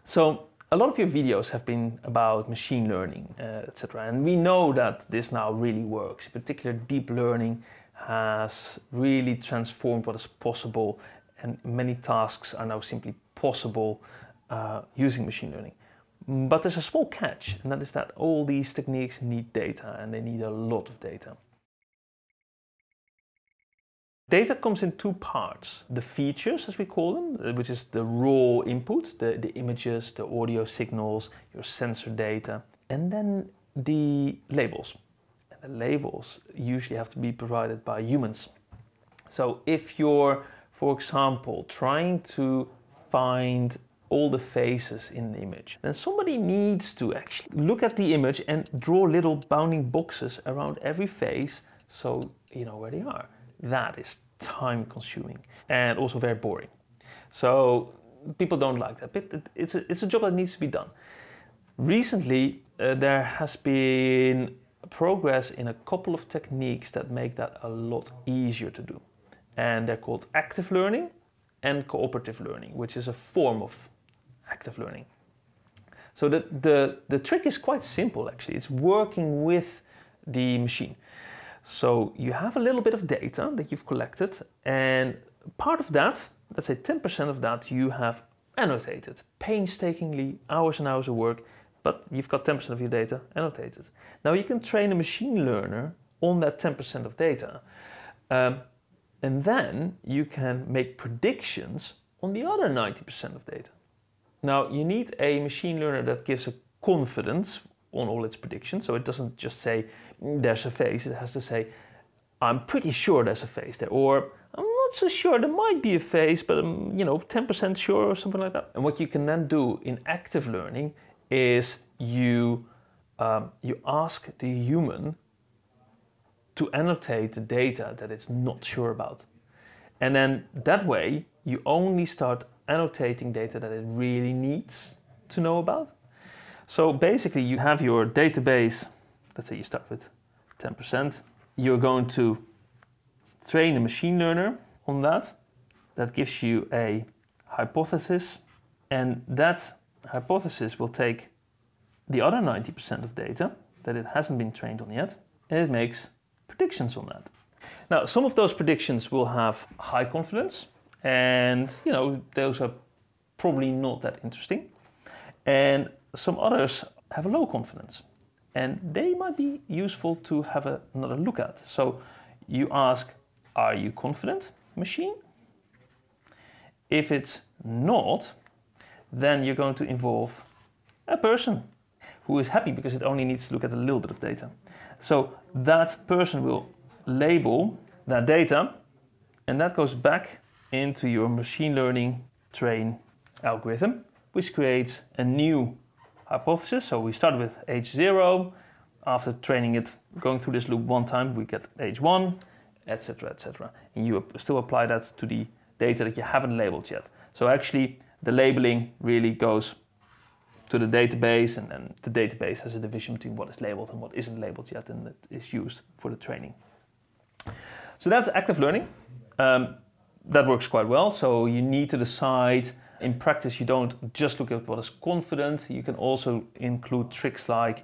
So a lot of your videos have been about machine learning, etc. And we know that this now really works. In particular, deep learning has really transformed what is possible, and many tasks are now simply possible using machine learning. But there's a small catch, and that is that all these techniques need data, and they need a lot of data. Data comes in two parts: the features, as we call them, which is the raw input, the images, the audio signals, your sensor data, and then the labels. And the labels usually have to be provided by humans. So if you're, for example, trying to find all the faces in the image, then somebody needs to actually look at the image and draw little bounding boxes around every face so you know where they are. That is time consuming and also very boring. So people don't like that, but it's a job that needs to be done. Recently there has been progress in a couple of techniques that make that a lot easier to do. And they're called active learning and cooperative learning, which is a form of active learning. So the trick is quite simple actually. It's working with the machine. So you have a little bit of data that you've collected, and part of that, let's say 10% of that, you have annotated painstakingly, hours and hours of work, but you've got 10% of your data annotated. Now you can train a machine learner on that 10% of data, and then you can make predictions on the other 90% of data. Now you need a machine learner that gives a confidence on all its predictions, so it doesn't just say there's a face, it has to say I'm pretty sure there's a face there, or I'm not so sure, there might be a face, but I'm 10% sure, or something like that. And what you can then do in active learning is you ask the human to annotate the data that it's not sure about. And then that way you only start annotating data that it really needs to know about. So basically you have your database, let's say you start with 10%. You're going to train a machine learner on that. That gives you a hypothesis, and that hypothesis will take the other 90% of data that it hasn't been trained on yet, and it makes predictions on that. Now, some of those predictions will have high confidence, and those are probably not that interesting. And some others have a low confidence, and they might be useful to have another look at. So you ask, are you confident, machine? If it's not, then you're going to involve a person who is happy because it only needs to look at a little bit of data. So that person will label that data, and that goes back into your machine learning train algorithm, which creates a new hypothesis. So we start with H0. After training it, going through this loop one time, we get H1, etc., etc. And you still apply that to the data that you haven't labeled yet. So actually, the labeling really goes to the database, and then the database has a division between what is labeled and what isn't labeled yet, and that is used for the training. So that's active learning. That works quite well. So you need to decide. In practice, you don't just look at what is confident. You can also include tricks like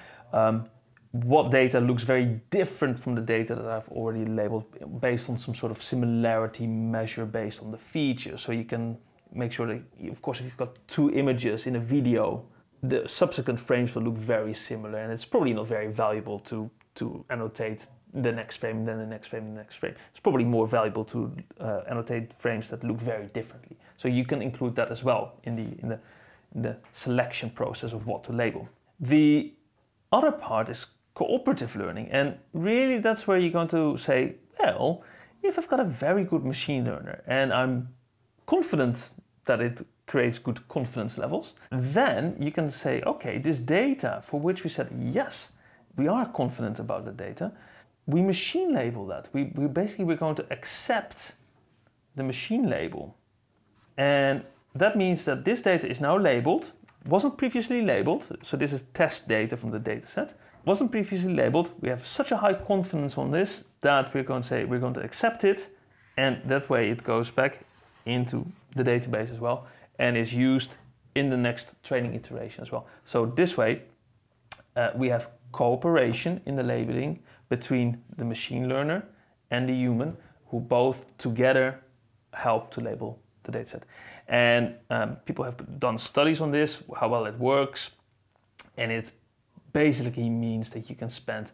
what data looks very different from the data that I've already labeled based on some sort of similarity measure based on the feature. So you can make sure that, of course, if you've got two images in a video, the subsequent frames will look very similar, and it's probably not very valuable to annotate the next frame, then the next frame, the next frame. It's probably more valuable to annotate frames that look very differently. So you can include that as well in the selection process of what to label. The other part is cooperative learning, and really that's where you're going to say, well, if I've got a very good machine learner and I'm confident that it creates good confidence levels, then you can say, okay, this data for which we said, yes, we are confident about the data, we machine label that. We're going to accept the machine label. And that means that this data is now labeled, wasn't previously labeled, so this is test data from the data set, wasn't previously labeled. We have such a high confidence on this that we're going to say we're going to accept it, and that way it goes back into the database as well and is used in the next training iteration as well. So this way, we have cooperation in the labeling between the machine learner and the human, who both together help to label the dataset. And people have done studies on this, how well it works, and it basically means that you can spend,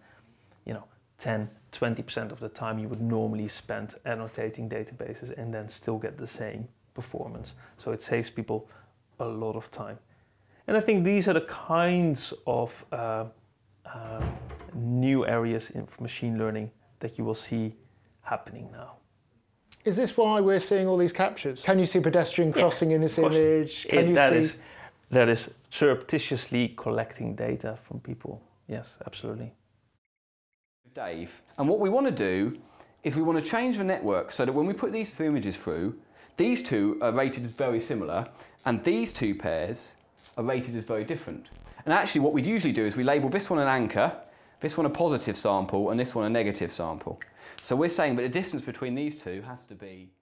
10-20% of the time you would normally spend annotating databases and then still get the same performance. So it saves people a lot of time. And I think these are the kinds of new areas in machine learning that you will see happening now. Is this why we're seeing all these captures? Can you see pedestrian crossing in this image? That is surreptitiously collecting data from people. Yes, absolutely. Dave, and what we want to do is we want to change the network so that when we put these two images through, these two are rated as very similar, and these two pairs are rated as very different. And actually what we'd usually do is we label this one an anchor, this one a positive sample, and this one a negative sample. So we're saying that the distance between these two has to be